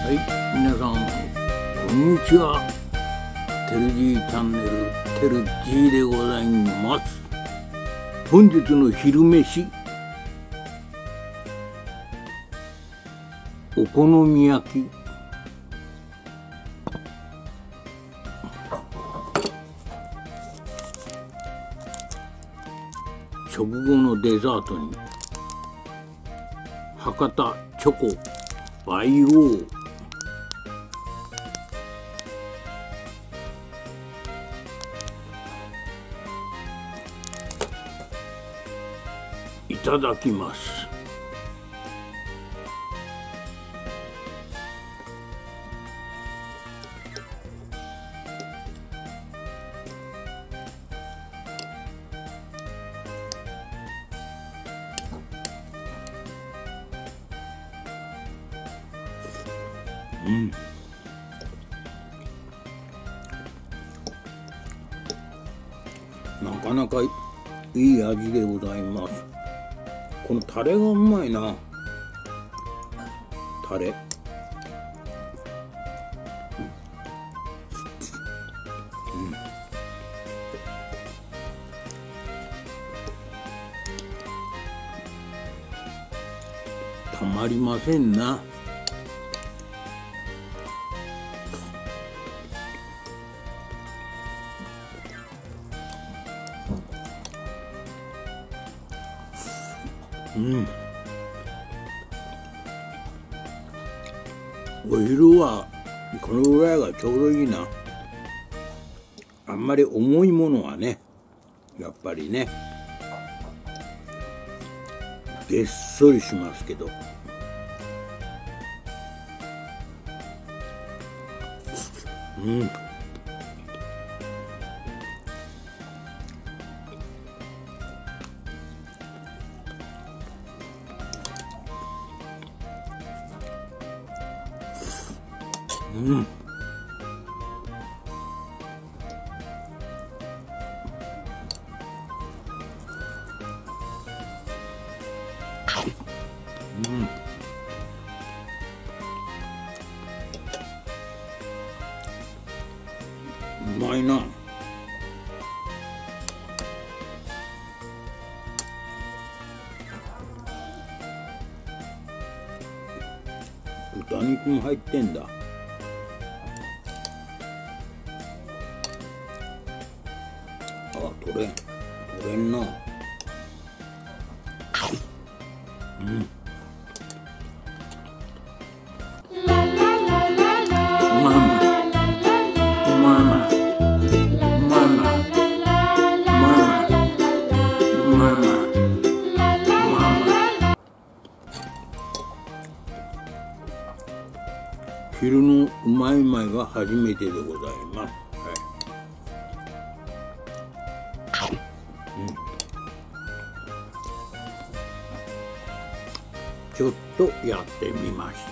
はい、皆さんこんにちは。てるじーチャンネルてるじーでございます。本日の昼飯、お好み焼き、食後のデザートに博多チョコ培養、いただきます。なかなかいい味でございます。このタレがうまいな。タレ、たまりませんな。お昼はこのぐらいがちょうどいいな。あんまり重いものはね、やっぱりねげっそりしますけど、うまいな。豚肉も入ってんだ。取れんな。昼のうまいが初めてでございます。ちょっとやってみました。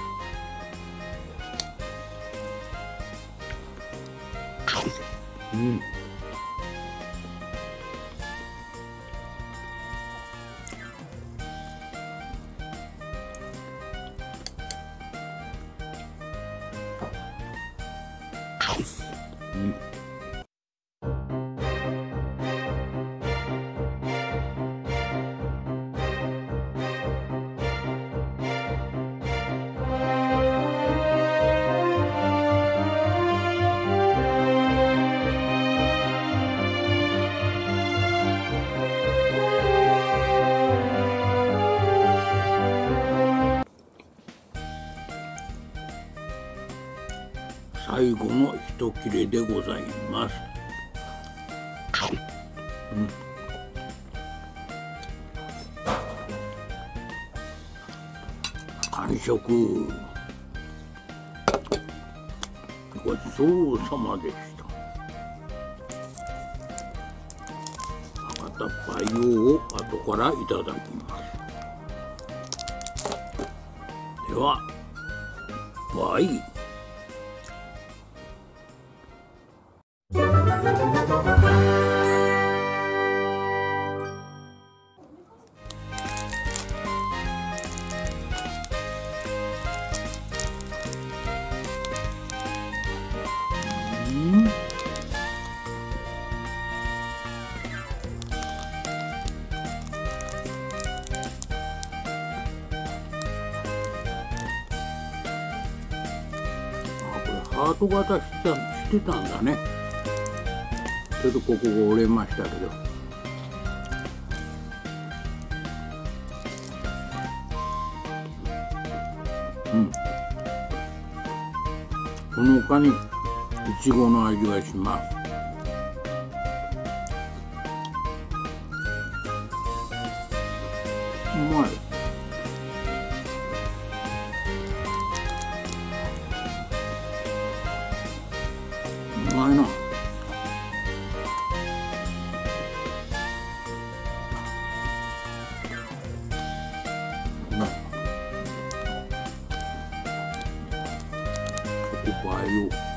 最後の一切れでございます。完食。ごちそうさまでした。博多培養を後からいただきます。ではバイ。 ハート型してたんだね。ちょっとここが折れましたけど。ほのかにいちごの味がします。うまい。うまいな。チョコパイを